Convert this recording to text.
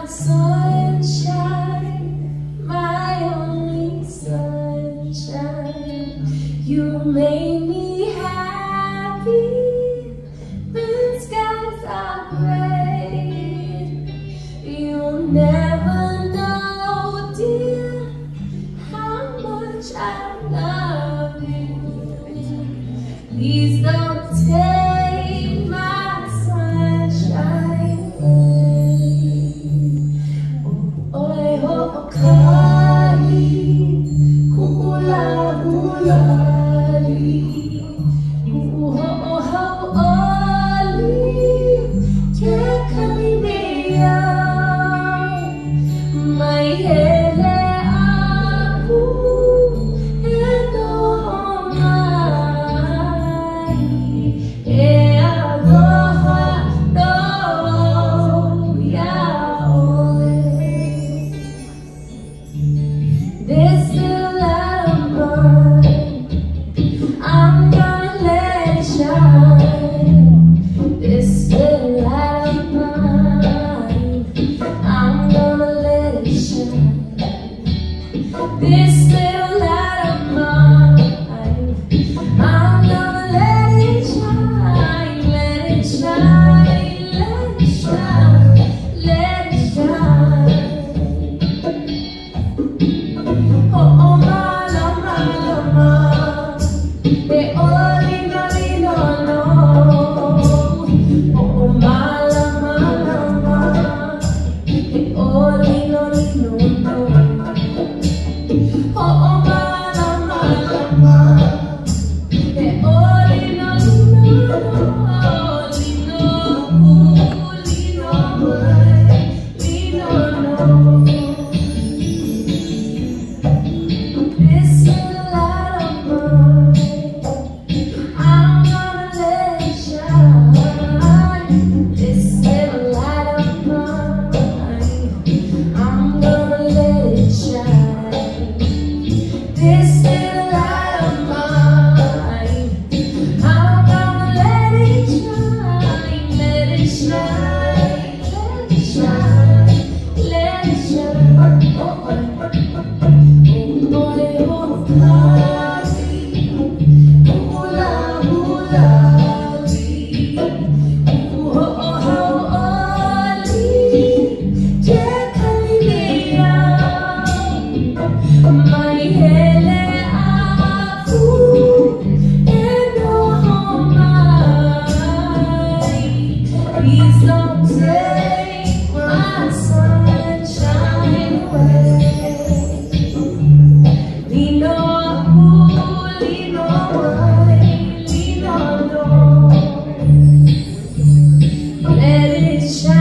sunshine, my only sunshine. You made me happy when skies are gray. You'll never know, dear, how much I love you. Please don't take my sunshine away. Oi ho kali kula hulali ho oli ke kali dia mai hele aku edo mai aloha do ya this little light of mine, I'm gonna let it shine. This little light of mine, I'm gonna let it shine. This little light of mine, I'm gonna let it shine, let it shine, let it shine, let it shine. Oh, my lama, oh, lino, no. Oh, my lama, oh, lino, no. Oh, my lama, oh, lino, no. This little light of mine, I'm gonna let it shine. This little light of mine, I'm gonna let it shine. This little light of mine, I'm gonna let it shine, let it shine, let it shine, let it shine. My hele aku edo homai. Please don't take my sunshine away. Lino aku, lino mai, lino no. Let it shine.